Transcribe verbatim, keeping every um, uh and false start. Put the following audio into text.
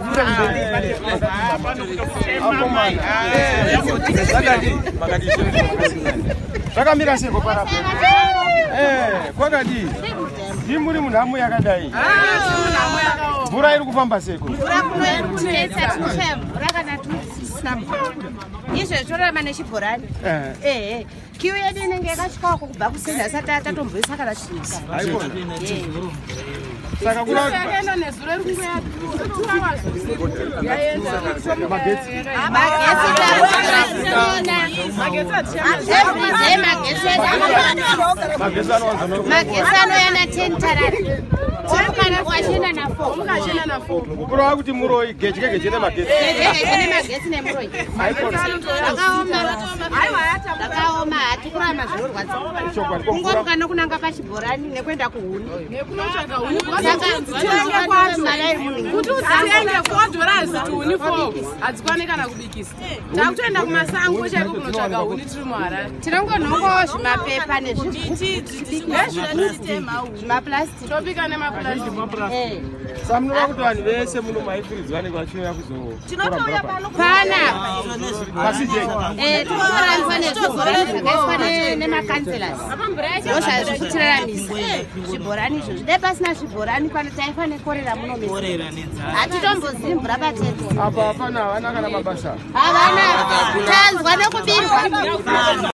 Zvakamira seko para eh kwakadi ndimuri munhamu yakadai mvura iri kufamba seko izvezvo rama nechibhorani ehe kiu yedu inenge yakasvikako kubva kusenda asati atatomboisa kana chinhu saka kuna magesi anoyana ten tarari kurova kuti muroi gechike geche nemagesi akaoma hatikurama zvinorwadza kungoruka nokunanga pachibhorani nekuenda kuhuni kuti udzitenge fodhorazi tuhuni fo hadzikwane kana kubikisa takutoenda kumasango chaiko kunotsvaga huni tiri muharare tinongonhongowo zvimapepa nezvimaplastic tobika nemaplastic samunova kuti vanhu vese muno maifuridzwa vanenge vachiuya kuzotinotouya pana pasitikutoraniswa nezvibhorani zvakaiswa nemakanselas ndozvazvichitiraramisa zvibhorani izvo zvide pasina zvibhorani pano taifa nekorera muno hatitombozivi mvura patepo apa hapana havana kana mabasa havana tanzwa nekubirwa